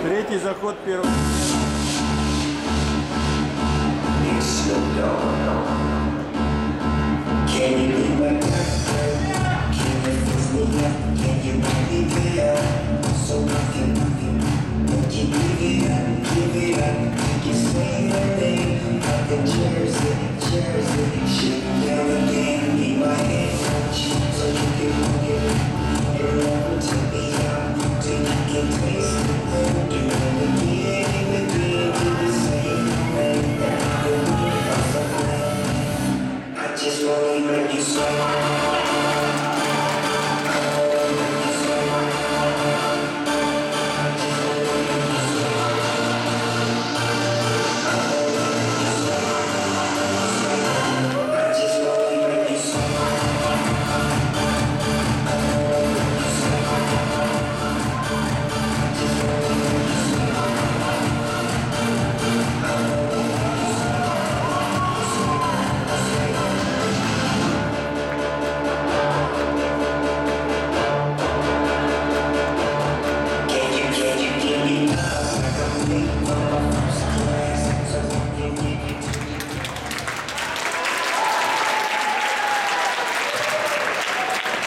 Третий заход первый. Can you be my doctor? Can you fix me up? Can you make me clear? So nothing, won't you give it up, give it up? You say my name, like a jersey, shooting down the game, be my head coach, so you can walk it, your love to be out, till you can taste it, do it again, do the same thing, I just wanna make you smile.